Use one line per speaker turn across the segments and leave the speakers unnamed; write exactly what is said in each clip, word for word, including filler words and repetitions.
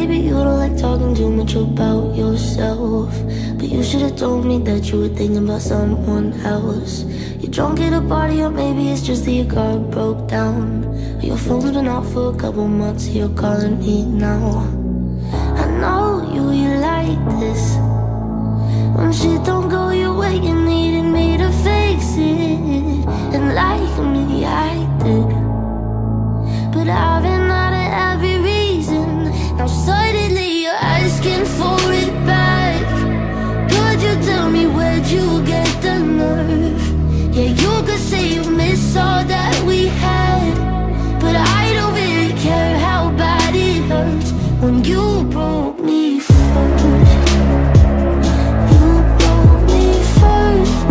maybe you don't like talking too much about yourself, but you should've told me that you were thinking about someone else. You're drunk at a party, or maybe it's just that your car broke down, or your phone's been off for a couple months, so you're calling me now. I know you, you like this. When shit don't go your way, you needed me to fix it, and like me, I did. But I've been out of every reason. Now suddenly you're asking for it back. Could you tell me where'd you get the nerve? Yeah, you could say you miss all that we had, but I don't really care how bad it hurts when you broke me first. You broke me first.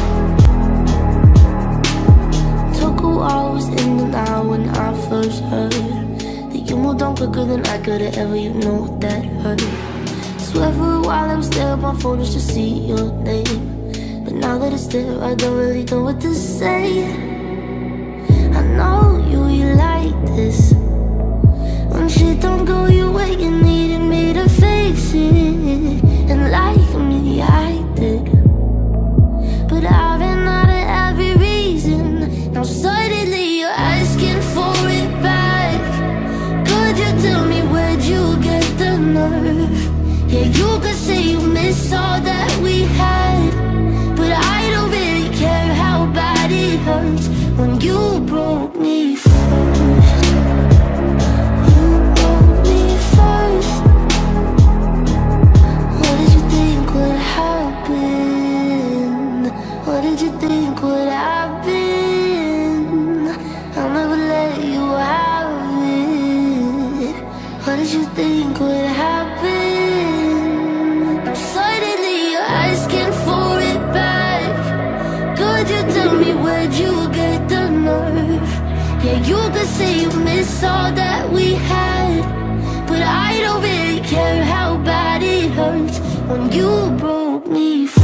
Took a while, was in the now when I first heard that you moved on quicker than I could've ever, you know that hurt. Swear for a while I was there on my phone just to see your name, but now that it's there, I don't really know what to say. I know you, you like this. When shit don't go your way, you needed me to fix it, and like me, I did. But I've been out of every reason. Now suddenly you're asking for it back. Could you tell me where'd you get the nerve? Yeah, you could say you miss all that we had, but I don't really care how bad it hurts when you broke me first. You broke me first. What did you think would happen? What did you think would happen? I'll never let you have it. What did you think would happen? Now suddenly you're asking for it back. Could you tell me where'd you get the nerve? Yeah, you could say you miss all that we had, but I don't really care how bad it hurts when you broke me first.